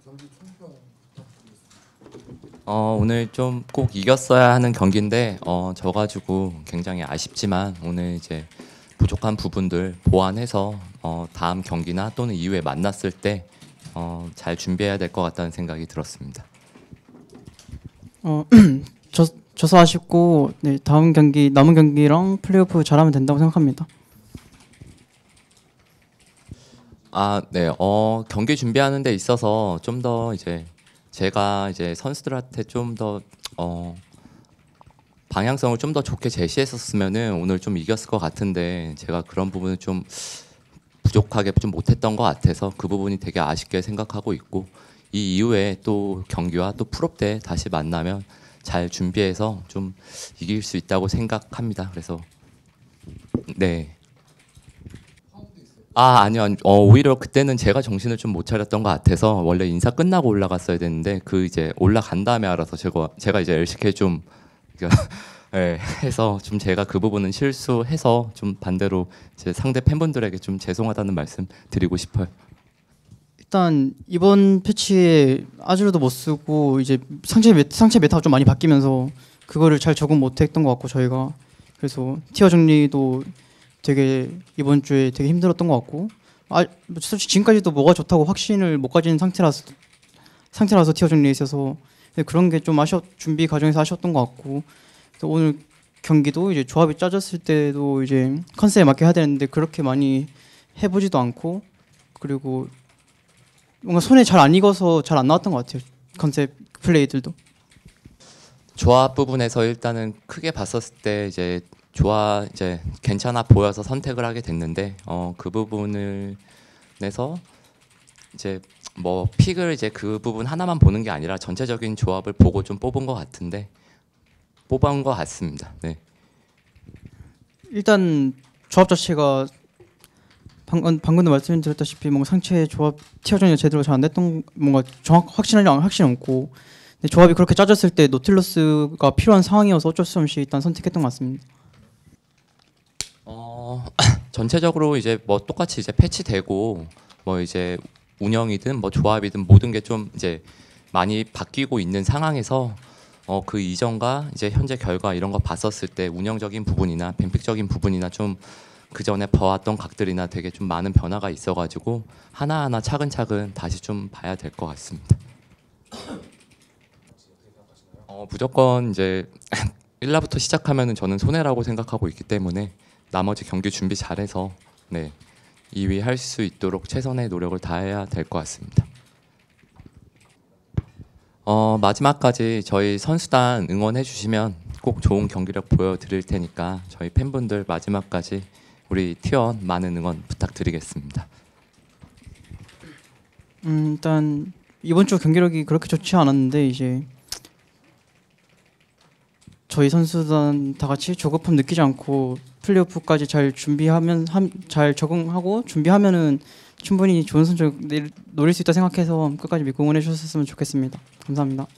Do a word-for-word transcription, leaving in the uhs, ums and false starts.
어, 오늘 좀 꼭 이겼어야 하는 경기인데 어, 져가지고 굉장히 아쉽지만 오늘 이제 부족한 부분들 보완해서 어, 다음 경기나 또는 이후에 만났을 때 어, 잘 준비해야 될 것 같다는 생각이 들었습니다. 어, 저, 져서 아쉽고 네, 다음 경기 남은 경기랑 플레이오프 잘하면 된다고 생각합니다. 아, 네. 어, 경기 준비하는 데 있어서 좀 더 이제 제가 이제 선수들한테 좀 더 어, 방향성을 좀 더 좋게 제시했었으면은 오늘 좀 이겼을 것 같은데 제가 그런 부분을 좀 부족하게 좀 못했던 것 같아서 그 부분이 되게 아쉽게 생각하고 있고 이 이후에 또 경기와 또 풀업 때 다시 만나면 잘 준비해서 좀 이길 수 있다고 생각합니다. 그래서 네. 아 아니요 아니, 어, 오히려 그때는 제가 정신을 좀 못 차렸던 것 같아서 원래 인사 끝나고 올라갔어야 됐는데 그 이제 올라간 다음에 알아서 제가 제가 이제 엘씨케이 좀 네, 해서 좀 제가 그 부분은 실수해서 좀 반대로 제 상대 팬분들에게 좀 죄송하다는 말씀 드리고 싶어요. 일단 이번 패치에 아즈르도 못 쓰고 이제 상체 메, 상체 메타가 좀 많이 바뀌면서 그거를 잘 적응 못했던 것 같고 저희가 그래서 티어 정리도 되게 이번 주에 되게 힘들었던 것 같고 아 솔직히 지금까지도 뭐가 좋다고 확신을 못 가진 상태라서 상태라서 티어 정리에 있어서 그런 게 좀 아쉬웠 준비 과정에서 아쉬웠던 것 같고 오늘 경기도 이제 조합이 짜졌을 때도 이제 컨셉에 맞게 해야 되는데 그렇게 많이 해보지도 않고 그리고 뭔가 손에 잘 안 익어서 잘 안 나왔던 것 같아요. 컨셉 플레이들도. 조합 부분에서 일단은 크게 봤었을 때 이제 좋아 이제 괜찮아 보여서 선택을 하게 됐는데 어, 그 부분을 내서 이제 뭐 픽을 이제 그 부분 하나만 보는 게 아니라 전체적인 조합을 보고 좀 뽑은 것 같은데 뽑은 것 같습니다. 네. 일단 조합 자체가 방금 방금도 말씀드렸다시피 뭔가 상체 조합 티어 정리가 제대로 잘 안 됐던 뭔가 정확 확신이 확신 없고 근데 조합이 그렇게 짜졌을 때 노틸러스가 필요한 상황이어서 어쩔 수 없이 일단 선택했던 것 같습니다. 어 전체적으로 이제 뭐 똑같이 이제 패치되고 뭐 이제 운영이든 뭐 조합이든 모든 게 좀 이제 많이 바뀌고 있는 상황에서 어 그 이전과 이제 현재 결과 이런 거 봤었을 때 운영적인 부분이나 뱀픽적인 부분이나 좀 그 전에 봐왔던 각들이나 되게 좀 많은 변화가 있어가지고 하나하나 차근차근 다시 좀 봐야 될 것 같습니다. 어 무조건 이제 일 라부터 시작하면은 저는 손해라고 생각하고 있기 때문에 나머지 경기 준비 잘해서 네 이 위 할 수 있도록 최선의 노력을 다해야 될 것 같습니다. 어, 마지막까지 저희 선수단 응원해 주시면 꼭 좋은 경기력 보여드릴 테니까 저희 팬분들 마지막까지 우리 티원 많은 응원 부탁드리겠습니다. 음, 일단 이번 주 경기력이 그렇게 좋지 않았는데 이제 저희 선수단 다 같이 조급함 느끼지 않고 플레이오프까지 잘 준비하면 함, 잘 적응하고 준비하면은 충분히 좋은 성적 노릴 수 있다 생각해서 끝까지 믿고 응원해 주셨으면 좋겠습니다. 감사합니다.